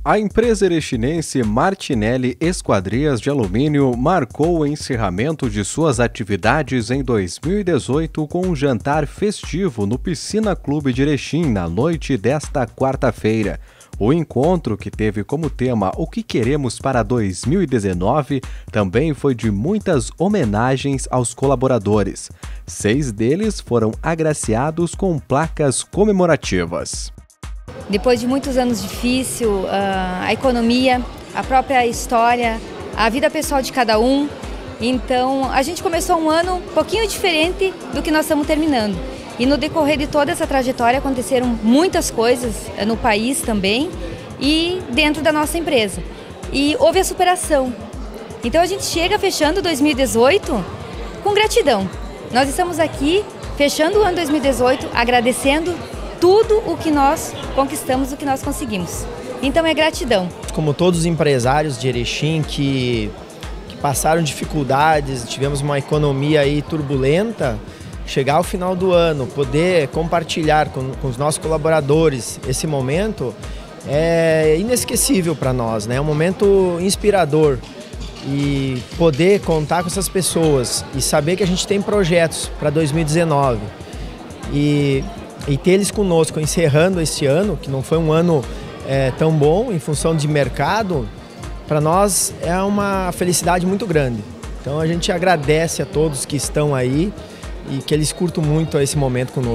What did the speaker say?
A empresa erechinense Martinelli Esquadrias de Alumínio marcou o encerramento de suas atividades em 2018 com um jantar festivo no Piscina Clube de Erechim na noite desta quarta-feira. O encontro, que teve como tema O que queremos para 2019, também foi de muitas homenagens aos colaboradores. 6 deles foram agraciados com placas comemorativas. Depois de muitos anos difíceis, a economia, a própria história, a vida pessoal de cada um. Então, a gente começou um ano um pouquinho diferente do que nós estamos terminando. E no decorrer de toda essa trajetória aconteceram muitas coisas no país também e dentro da nossa empresa. E houve a superação. Então, a gente chega fechando 2018 com gratidão. Nós estamos aqui fechando o ano 2018 agradecendo tudo o que nós conquistamos, o que nós conseguimos. Então é gratidão. Como todos os empresários de Erechim que passaram dificuldades, tivemos uma economia aí turbulenta, chegar ao final do ano, poder compartilhar com os nossos colaboradores esse momento é inesquecível para nós, né? É um momento inspirador e poder contar com essas pessoas e saber que a gente tem projetos para 2019 e ter eles conosco encerrando esse ano, que não foi um ano tão bom em função de mercado, para nós é uma felicidade muito grande. Então a gente agradece a todos que estão aí e que eles curtam muito esse momento conosco.